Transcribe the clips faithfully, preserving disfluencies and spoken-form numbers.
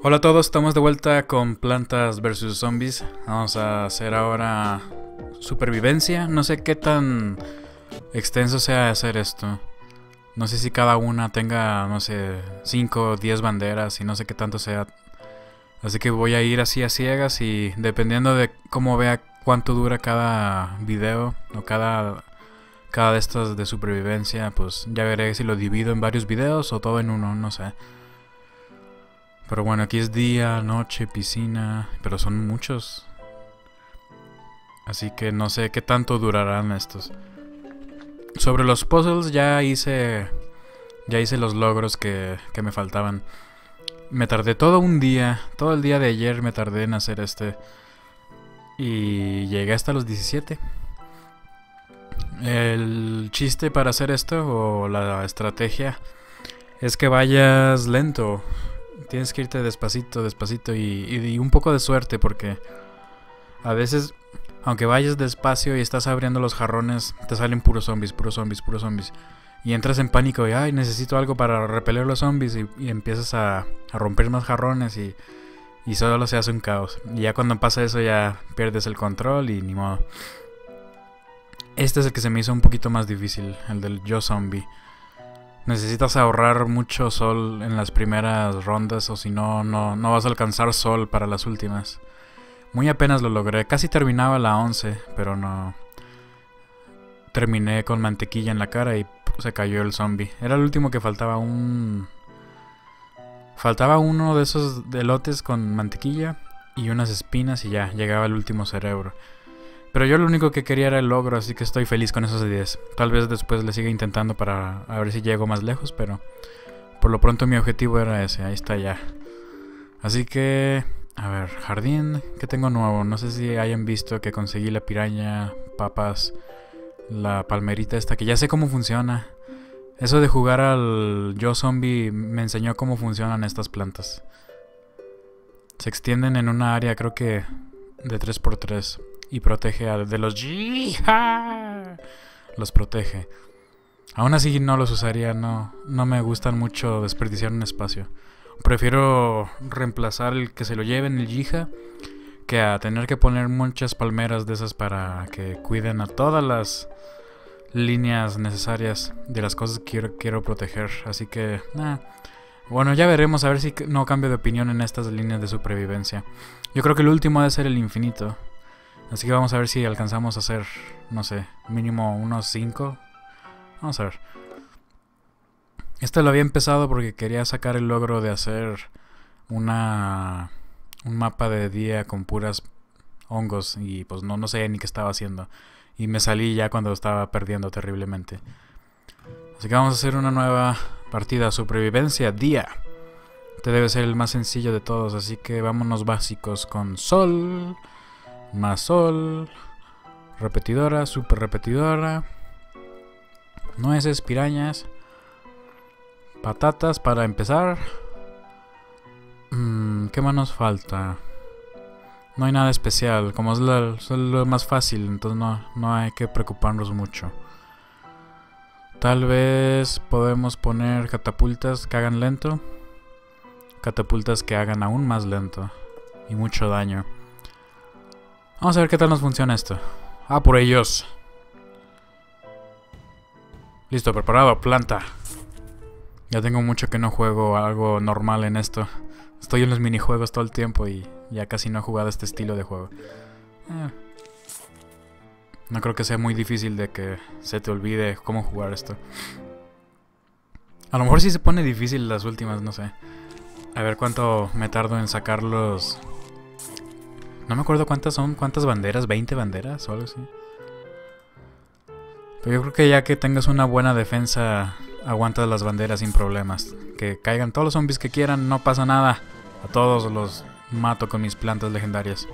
Hola a todos, estamos de vuelta con Plantas versus Zombies. Vamos a hacer ahora supervivencia. No sé qué tan extenso sea hacer esto. No sé si cada una tenga, no sé, cinco o diez banderas y no sé qué tanto sea. Así que voy a ir así a ciegas y dependiendo de cómo vea cuánto dura cada video o cada, cada de estas de supervivencia, pues ya veré si lo divido en varios videos o todo en uno, no sé. Pero bueno, aquí es día, noche, piscina, pero son muchos. Así que no sé qué tanto durarán estos. Sobre los puzzles ya hice ya hice los logros que, que me faltaban. Me tardé todo un día, todo el día de ayer me tardé en hacer este. Y llegué hasta los diecisiete. El chiste para hacer esto, o la estrategia, es que vayas lento. Tienes que irte despacito, despacito y, y, y un poco de suerte porque a veces, aunque vayas despacio y estás abriendo los jarrones, te salen puros zombies, puros zombies, puros zombies. Y entras en pánico y, ay, necesito algo para repeler los zombies y, y empiezas a, a romper más jarrones y, y solo se hace un caos. Y ya cuando pasa eso ya pierdes el control y ni modo. Este es el que se me hizo un poquito más difícil, el del Yo Zombie. Necesitas ahorrar mucho sol en las primeras rondas o si no, no, no vas a alcanzar sol para las últimas. Muy apenas lo logré, casi terminaba la once, pero no. Terminé con mantequilla en la cara y se cayó el zombie. Era el último que faltaba, un... Faltaba uno de esos elotes con mantequilla y unas espinas y ya, llegaba el último cerebro. Pero yo lo único que quería era el logro, así que estoy feliz con esos diez. Tal vez después le siga intentando para a ver si llego más lejos, pero por lo pronto mi objetivo era ese, ahí está ya. Así que, a ver, jardín, ¿qué tengo nuevo? No sé si hayan visto que conseguí la piraña, papas, la palmerita esta, que ya sé cómo funciona. Eso de jugar al Yo Zombie me enseñó cómo funcionan estas plantas. Se extienden en una área creo que de tres por tres. Y protege a de los Jija. Los protege. Aún así no los usaría, no, no me gustan mucho desperdiciar un espacio. Prefiero reemplazar el que se lo lleven el Jija que a tener que poner muchas palmeras de esas para que cuiden a todas las líneas necesarias de las cosas que quiero, quiero proteger. Así que, nah. Bueno, ya veremos a ver si no cambio de opinión en estas líneas de supervivencia. Yo creo que el último ha de ser el infinito. Así que vamos a ver si alcanzamos a hacer, no sé, mínimo unos cinco. Vamos a ver. Este lo había empezado porque quería sacar el logro de hacer una un mapa de día con puras hongos y pues no, no sé ni qué estaba haciendo. Y me salí ya cuando estaba perdiendo terriblemente. Así que vamos a hacer una nueva partida, supervivencia día. Este debe ser el más sencillo de todos, así que vámonos básicos con sol... Más sol, repetidora, super repetidora, nueces, pirañas, patatas para empezar. Mm, ¿Qué más nos falta? No hay nada especial, como es lo, es lo más fácil, entonces no, no hay que preocuparnos mucho. Tal vez podemos poner catapultas que hagan lento, catapultas que hagan aún más lento y mucho daño. Vamos a ver qué tal nos funciona esto. Ah, por ellos. Listo, preparado, planta. Ya tengo mucho que no juego algo normal en esto. Estoy en los minijuegos todo el tiempo y ya casi no he jugado este estilo de juego. Eh. No creo que sea muy difícil de que se te olvide cómo jugar esto. A lo mejor sí se pone difícil las últimas, no sé. A ver cuánto me tardo en sacarlos. No me acuerdo cuántas son, cuántas banderas, veinte banderas o algo así. Pero yo creo que ya que tengas una buena defensa, aguantas las banderas sin problemas. Que caigan todos los zombies que quieran, no pasa nada. A todos los mato con mis plantas legendarias.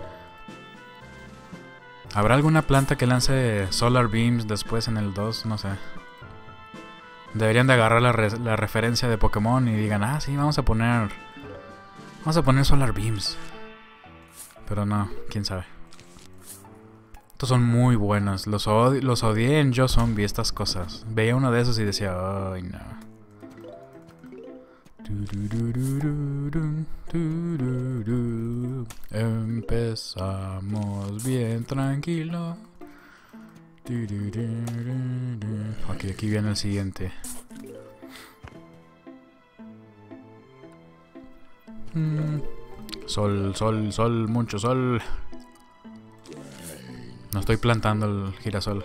¿Habrá alguna planta que lance Solar Beams después en el dos? No sé. Deberían de agarrar la, re la referencia de Pokémon y digan, ah, sí, vamos a poner... Vamos a poner Solar Beams. Pero no, quién sabe. Estos son muy buenos. Los, odi los odié en Yo Zombie, estas cosas. Veía uno de esos y decía, ay no. Empezamos bien tranquilo. Ok, aquí viene el siguiente. Sol, sol, sol, mucho sol. No estoy plantando el girasol.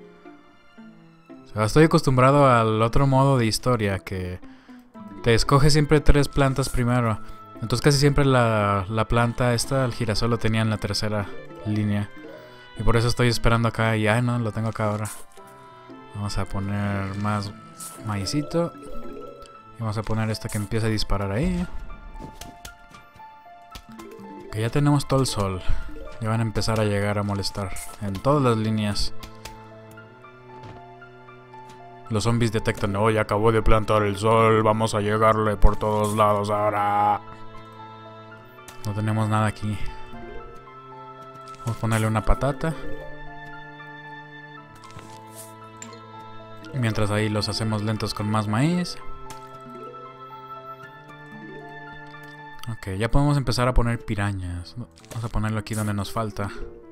O sea, estoy acostumbrado al otro modo de historia que te escoge siempre tres plantas primero. Entonces casi siempre la, la planta esta, el girasol, lo tenía en la tercera línea. Y por eso estoy esperando acá y ay no, lo tengo acá ahora. Vamos a poner más maicito. Y vamos a poner esta que empieza a disparar ahí. Que ya tenemos todo el sol. Ya van a empezar a llegar a molestar en todas las líneas. Los zombies detectan, oh, ya acabó de plantar el sol, vamos a llegarle por todos lados ahora. No tenemos nada aquí. Vamos a ponerle una patata. Mientras ahí los hacemos lentos con más maíz. Ok, ya podemos empezar a poner pirañas. Vamos a ponerlo aquí donde nos falta.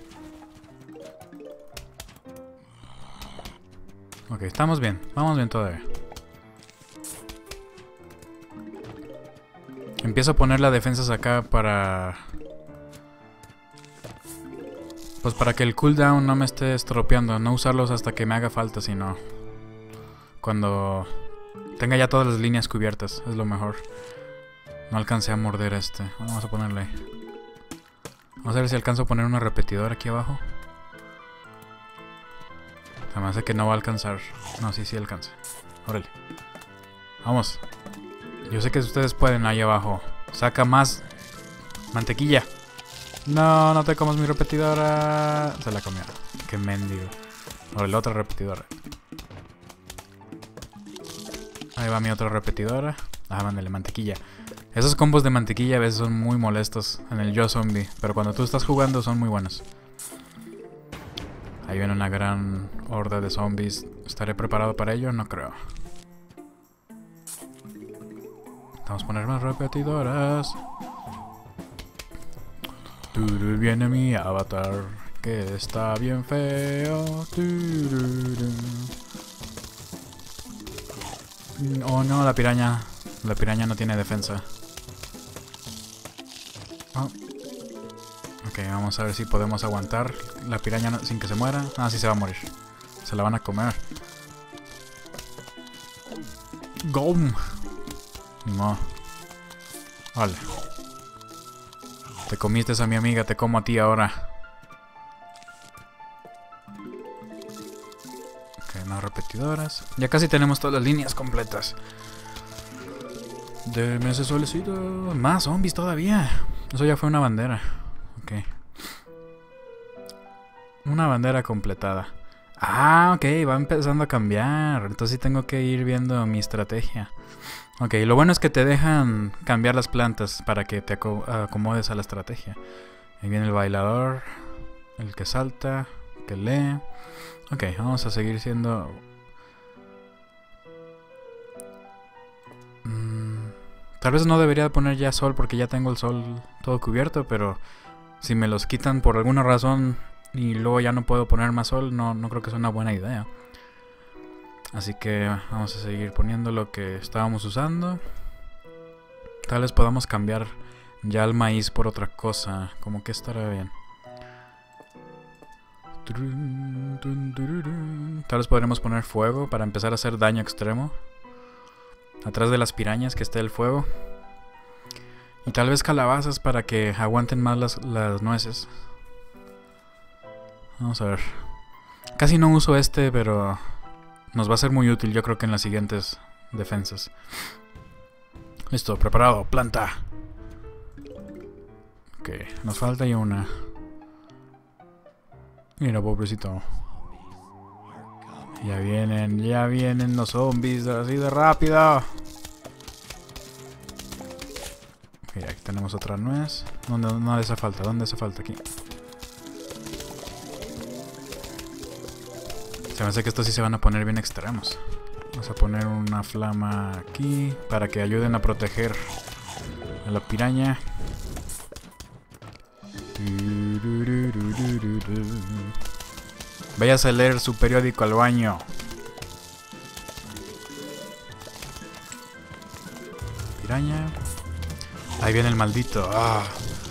Ok, estamos bien, vamos bien todavía. Empiezo a poner las defensas acá para... Pues para que el cooldown no me esté estropeando. No usarlos hasta que me haga falta, sino... Cuando tenga ya todas las líneas cubiertas, es lo mejor. No alcancé a morder este. Vamos a ponerle... Vamos a ver si alcanzo a poner una repetidora aquí abajo. Se me hace que no va a alcanzar. No, sí, sí alcanza. Órale. Vamos. Yo sé que ustedes pueden ahí abajo. Saca más mantequilla. No, no te comas mi repetidora. Se la comió. Qué mendigo. Órale, otra repetidora. Ahí va mi otra repetidora. Ah, mándale mantequilla. Esos combos de mantequilla a veces son muy molestos en el Yo Zombie. Pero cuando tú estás jugando son muy buenos. Ahí viene una gran horda de zombies. ¿Estaré preparado para ello? No creo. Vamos a poner más repetidoras. Turu, viene mi avatar, que está bien feo. Turu. Oh no, la piraña. La piraña no tiene defensa. Oh. Ok, vamos a ver si podemos aguantar la piraña no, sin que se muera. Ah, sí se va a morir. Se la van a comer. ¡Gom! No. Vale. Te comiste a mi amiga, te como a ti ahora. Ok, más repetidoras. Ya casi tenemos todas las líneas completas. Deme ese solecito. Más zombies todavía. Eso ya fue una bandera. Ok. Una bandera completada. Ah, ok, va empezando a cambiar. Entonces sí tengo que ir viendo mi estrategia. Ok, lo bueno es que te dejan cambiar las plantas para que te acomodes a la estrategia. Ahí viene el bailador, el que salta, que lee. Ok, vamos a seguir siendo... Mm, tal vez no debería poner ya sol porque ya tengo el sol todo cubierto, pero si me los quitan por alguna razón y luego ya no puedo poner más sol, no, no creo que sea una buena idea. Así que vamos a seguir poniendo lo que estábamos usando. Tal vez podamos cambiar ya el maíz por otra cosa. Como que estará bien. Tal vez podremos poner fuego para empezar a hacer daño extremo. Atrás de las pirañas que esté el fuego. Y tal vez calabazas para que aguanten más las, las nueces. Vamos a ver. Casi no uso este, pero... nos va a ser muy útil, yo creo que en las siguientes defensas. Listo, preparado, planta. Ok, nos falta ya una. Mira, pobrecito. Ya vienen, ya vienen los zombies así de rápido. Ok, aquí tenemos otra nuez. ¿Dónde, dónde hace falta? ¿Dónde hace falta? Aquí. Se me hace que estos sí se van a poner bien extremos. Vamos a poner una flama aquí para que ayuden a proteger a la piraña. Váyase a leer su periódico al baño. Piraña. Ahí viene el maldito. Ah.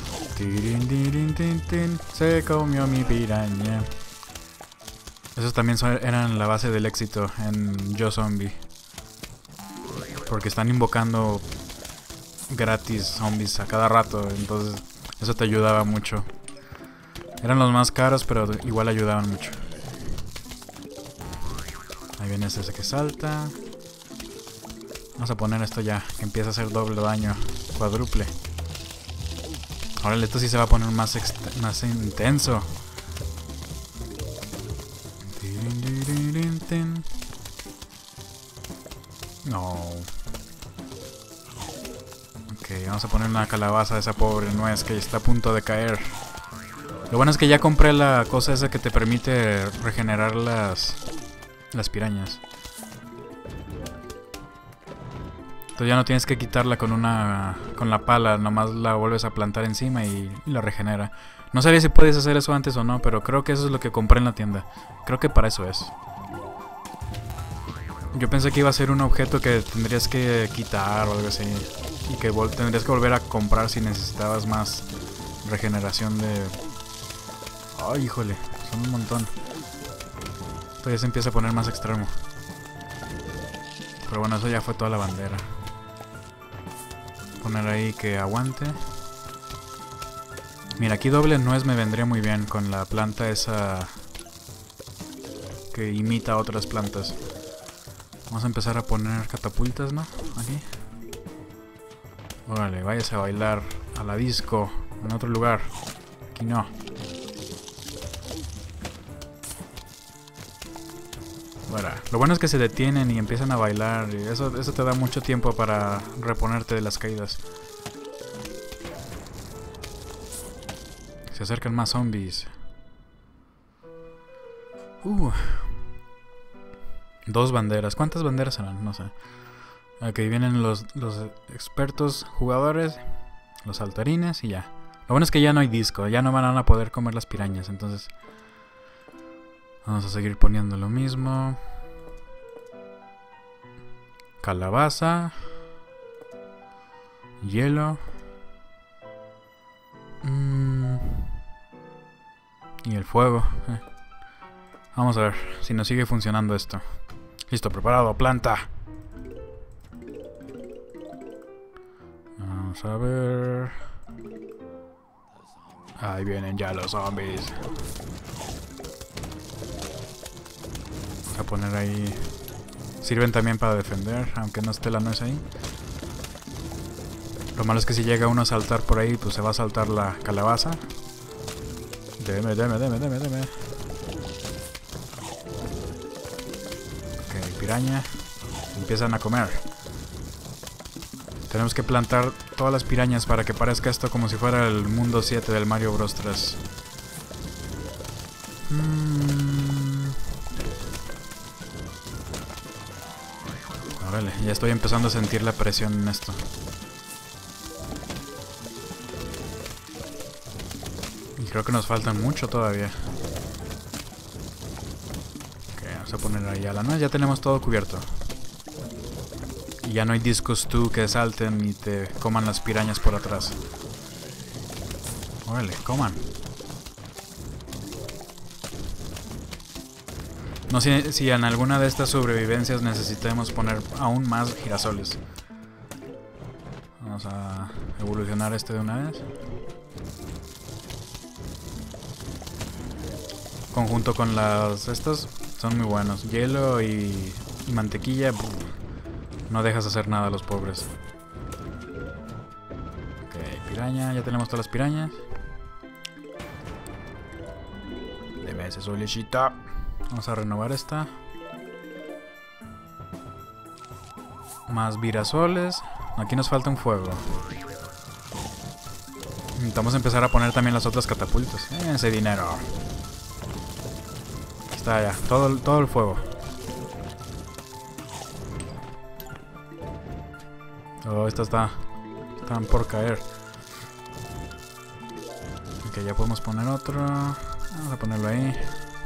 Se comió mi piraña. Esos también son, eran la base del éxito en Yo Zombie. Porque están invocando gratis zombies a cada rato. Entonces eso te ayudaba mucho. Eran los más caros, pero igual ayudaban mucho. Ahí viene ese que salta. Vamos a poner esto ya, que empieza a hacer doble daño. Cuádruple. Órale, esto sí se va a poner más, más intenso. No. Ok, vamos a poner una calabaza a esa pobre nuez que está a punto de caer. Lo bueno es que ya compré la cosa esa que te permite regenerar las, las pirañas. Entonces ya no tienes que quitarla con una con la pala, nomás la vuelves a plantar encima y, y la regenera. No sabía si puedes hacer eso antes o no, pero creo que eso es lo que compré en la tienda. Creo que para eso es. Yo pensé que iba a ser un objeto que tendrías que quitar o algo así. Y que tendrías que volver a comprar si necesitabas más regeneración de... Ay, híjole, son un montón. Esto ya se empieza a poner más extremo. Pero bueno, eso ya fue toda la bandera. Poner ahí que aguante. Mira, aquí doble nuez me vendría muy bien con la planta esa que imita a otras plantas. Vamos a empezar a poner catapultas, ¿no? Aquí. Órale, váyase a bailar a la disco en otro lugar. Aquí no. Bueno, lo bueno es que se detienen y empiezan a bailar y eso, eso te da mucho tiempo para reponerte de las caídas. Se acercan más zombies. Uh. Dos banderas. ¿Cuántas banderas serán? No sé. Ok, vienen los, los expertos jugadores, los saltarines y ya. Lo bueno es que ya no hay disco, ya no van a poder comer las pirañas, entonces... Vamos a seguir poniendo lo mismo. Calabaza. Hielo. Mm. Y el fuego. Eh. Vamos a ver si nos sigue funcionando esto. Listo, preparado, planta. Vamos a ver. Ahí vienen ya los zombies. Vamos a poner ahí. Sirven también para defender, aunque no esté la nuez ahí. Lo malo es que si llega uno a saltar por ahí, pues se va a saltar la calabaza. Deme, deme, deme, deme, deme. Ok, piraña. Empiezan a comer. Tenemos que plantar todas las pirañas para que parezca esto como si fuera el mundo siete del Mario Bros tres. Mm. Órale, ya estoy empezando a sentir la presión en esto. Y creo que nos faltan mucho todavía. Ok, vamos a poner ahí a la nuez. Ya tenemos todo cubierto. Y ya no hay discos tú que salten y te coman las pirañas por atrás. Órale, coman. No sé si en alguna de estas sobrevivencias necesitemos poner aún más girasoles. Vamos a evolucionar este de una vez. Conjunto con las estas son muy buenos. Hielo y, y mantequilla. Buf, no dejas hacer nada a los pobres. Ok, piraña. Ya tenemos todas las pirañas. Deme ese solecita. Vamos a renovar esta. Más virasoles. Aquí nos falta un fuego. Necesitamos empezar a poner también las otras catapultas. Eh, ese dinero. Aquí está ya. Todo, todo el fuego. Oh, esta está... Están por caer. Ok, ya podemos poner otro. Vamos a ponerlo ahí.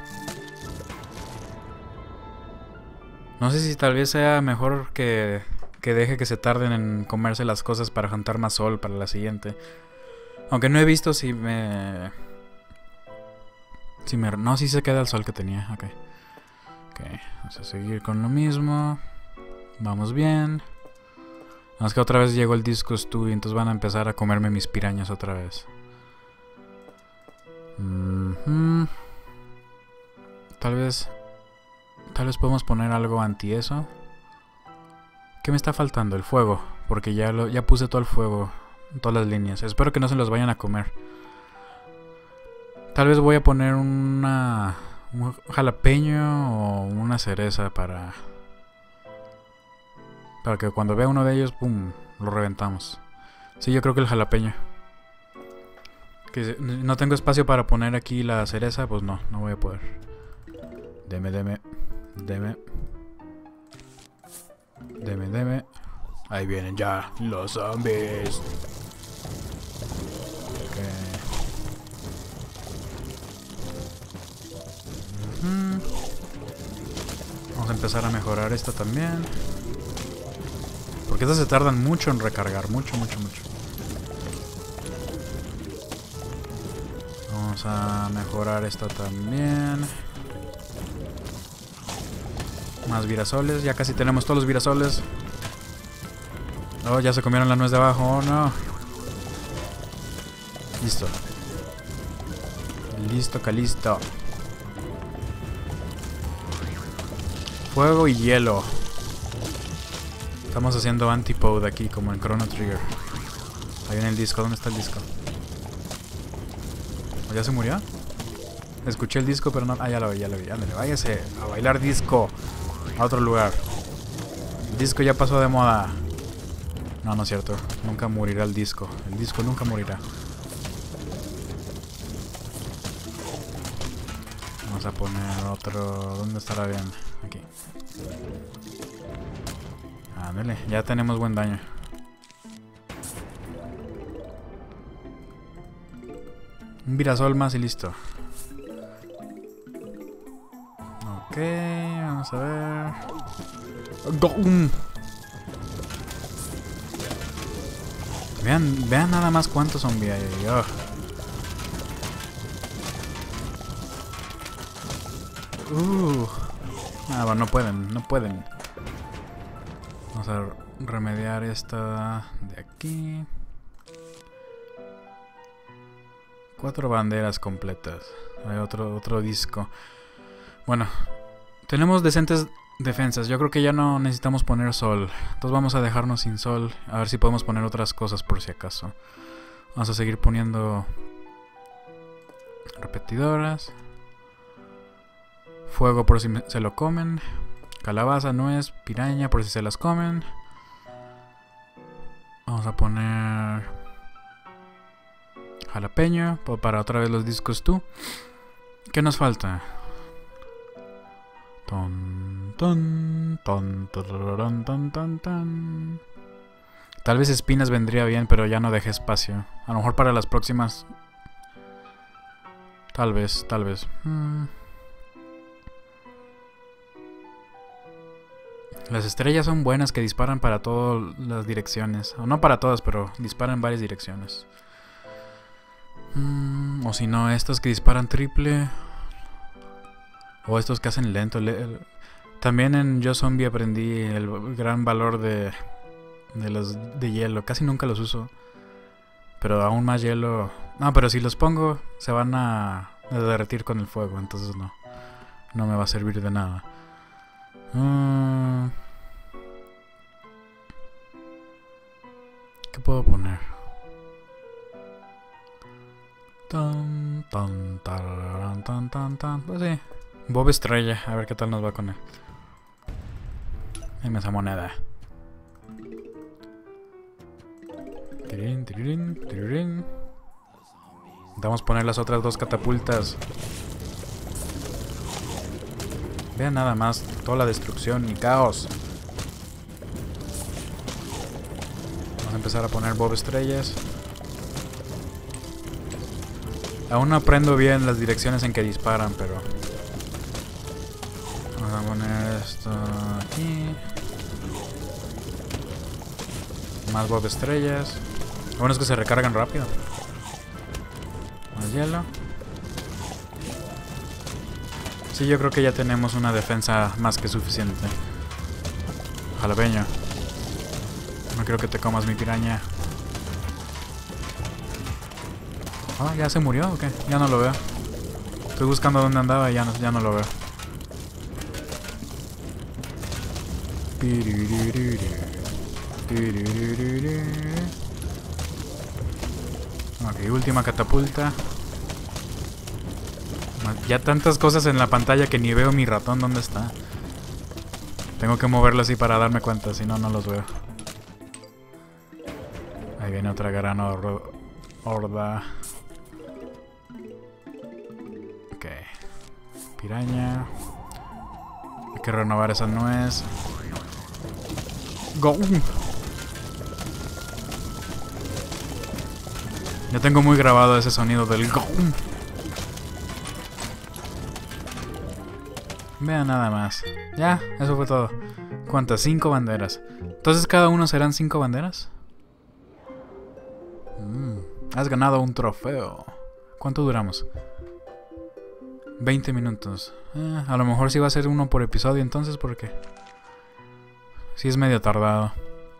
No sé si tal vez sea mejor que, que deje que se tarden en comerse las cosas para juntar más sol para la siguiente. Aunque no he visto si me... Si me... No, si se queda el sol que tenía. Ok. Ok, vamos a seguir con lo mismo. Vamos bien. Más que otra vez llegó el Disco Stew y entonces van a empezar a comerme mis pirañas otra vez. Mm-hmm. Tal vez... Tal vez podemos poner algo anti eso. ¿Qué me está faltando? El fuego. Porque ya, lo, ya puse todo el fuego. Todas las líneas. Espero que no se los vayan a comer. Tal vez voy a poner una... Un jalapeño o una cereza para... Para que cuando vea uno de ellos, pum, lo reventamos. Sí, yo creo que el jalapeño. Que no tengo espacio para poner aquí la cereza, pues no, no voy a poder. Deme, deme, deme. Deme, deme. Ahí vienen ya los zombies. Okay. Uh-huh. Vamos a empezar a mejorar esta también. Porque estas se tardan mucho en recargar. Mucho, mucho, mucho. Vamos a mejorar esta también. Más virasoles. Ya casi tenemos todos los virasoles. Oh, ya se comieron la nuez de abajo. Oh, no. Listo. Listo, calisto. Fuego y hielo. Estamos haciendo antipode aquí, como en Chrono Trigger. Ahí viene el disco. ¿Dónde está el disco? ¿O ya se murió? Escuché el disco, pero no... Ah, ya lo vi, ya lo vi. Ándale, váyase a bailar disco. A otro lugar. El disco ya pasó de moda. No, no es cierto. Nunca morirá el disco. El disco nunca morirá. Vamos a poner otro... ¿Dónde estará bien? Aquí. Ándale, ya tenemos buen daño. Un virasol más y listo. Ok, vamos a ver. Vean, vean nada más cuántos zombies hay. Oh. Uh. Ah, bueno, no pueden, no pueden. Vamos a remediar esta de aquí. Cuatro banderas completas. Hay otro, otro disco. Bueno, tenemos decentes defensas. Yo creo que ya no necesitamos poner sol. Entonces vamos a dejarnos sin sol. A ver si podemos poner otras cosas por si acaso. Vamos a seguir poniendo repetidoras. Fuego por si se lo comen. Calabaza, nuez, piraña por si se las comen. Vamos a poner jalapeño para otra vez los discos tú. ¿Qué nos falta? Ton, ton, ton, ton, ton, ton, ton. Tal vez espinas vendría bien, pero ya no dejé espacio. A lo mejor para las próximas. Tal vez, tal vez. Hmm. Las estrellas son buenas, que disparan para todas las direcciones. O no para todas, pero disparan en varias direcciones. Mm, o si no, estos que disparan triple. O estos que hacen lento. Le También en Yo Zombie aprendí el gran valor de, de los de hielo. Casi nunca los uso. Pero aún más hielo. No, pero si los pongo, se van a, a derretir con el fuego. Entonces no. No me va a servir de nada. Uh, ¿Qué puedo poner? Tan, tan, tan, tan, tan, tan. Pues sí. Bob Estrella. A ver qué tal nos va con él. Dime esa moneda. Tirín, tirín, tirín. Vamos a poner las otras dos catapultas. Vean nada más toda la destrucción y caos. a empezar a poner bob estrellas. Aún no aprendo bien las direcciones en que disparan, pero... Vamos a poner esto aquí. Más bob estrellas. Lo bueno es que se recargan rápido. Más hielo. Sí, yo creo que ya tenemos una defensa más que suficiente. Jalapeño. No quiero que te comas mi piraña. Ah, ¿ya se murió o qué? Ya no lo veo. Estoy buscando dónde andaba y ya no, ya no lo veo. Ok, última catapulta. Ya tantas cosas en la pantalla que ni veo mi ratón dónde está. Tengo que moverlo así para darme cuenta, si no, no los veo. Ahí viene otra gran hor- horda. Ok. Piraña. Hay que renovar esa nuez. Go. Ya tengo muy grabado ese sonido del go. Vean nada más. Ya, eso fue todo. ¿Cuántas? Cinco banderas. Entonces cada uno serán cinco banderas. Mm, has ganado un trofeo. ¿Cuánto duramos? veinte minutos. Eh, a lo mejor sí va a ser uno por episodio entonces, porque sí es medio tardado.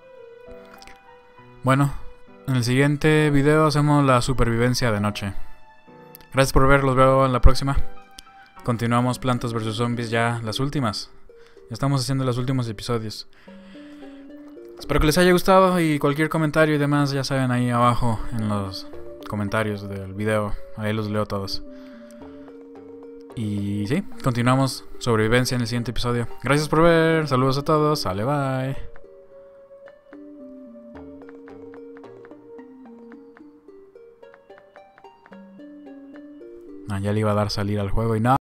Bueno, en el siguiente video hacemos la supervivencia de noche. Gracias por ver, los veo en la próxima. Continuamos Plantas versus Zombies, ya las últimas. Ya estamos haciendo los últimos episodios. Espero que les haya gustado y cualquier comentario y demás ya saben ahí abajo en los comentarios del video. Ahí los leo todos. Y sí, continuamos sobrevivencia en el siguiente episodio. Gracias por ver, saludos a todos, sale bye. Ah, ya le iba a dar salir al juego y no.